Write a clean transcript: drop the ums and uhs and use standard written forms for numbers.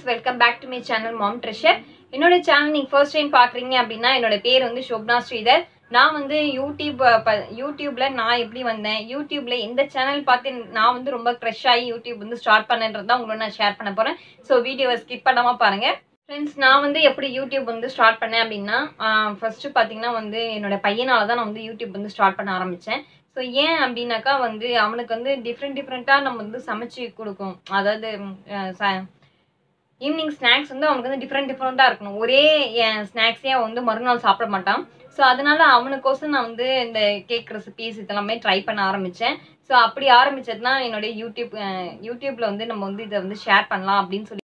welcome back to my channel Mom Treasure. என்னோட channel நீங்க first time பாக்குறீங்க அப்படின்னா என்னோட பேர் வந்து ஷோப்னா ஸ்ரீதர். நான் வந்து யூடியூப்ல நான் எப்படி வந்தேன், யூடியூப்ல எந்த சேனல் பார்த்து நான் வந்து ரொம்ப க்ரஷ் ஆகி யூடியூப் வந்து ஸ்டார்ட் பண்ணேன்றது தான் உங்களோட நான் ஷேர் பண்ண போறேன். ஸோ வீடியோவை ஸ்கிப் பண்ணாம பாருங்க. ஃப்ரெண்ட்ஸ், நான் வந்து எப்படி யூடியூப் வந்து ஸ்டார்ட் பண்ணேன் அப்படின்னா ஃபர்ஸ்ட் பார்த்தீங்கன்னா வந்து என்னோட பையனால தான் நான் வந்து யூடியூப் வந்து ஸ்டார்ட் பண்ண ஆரம்பித்தேன். ஸோ ஏன் அப்படின்னாக்கா வந்து அவனுக்கு வந்து டிஃப்ரெண்ட்டாக நம்ம வந்து சமைச்சு கொடுக்கும். அதாவது ஈவினிங் ஸ்நாக்ஸ் வந்து அவனுக்கு வந்து டிஃப்ரெண்ட்டாக இருக்கணும். ஒரே ஸ்நாக்ஸே அவன் வந்து மறுநாள் சாப்பிட மாட்டான். ஸோ அதனால அவனுக்கோசம் நான் வந்து இந்த கேக் ரெசிபிஸ் இதெல்லாமே ட்ரை பண்ண ஆரம்பித்தேன். ஸோ அப்படி ஆரம்பிச்சது தான் என்னுடைய யூடியூப்ல வந்து நம்ம வந்து இதை வந்து ஷேர் பண்ணலாம் அப்படின்னு சொல்லி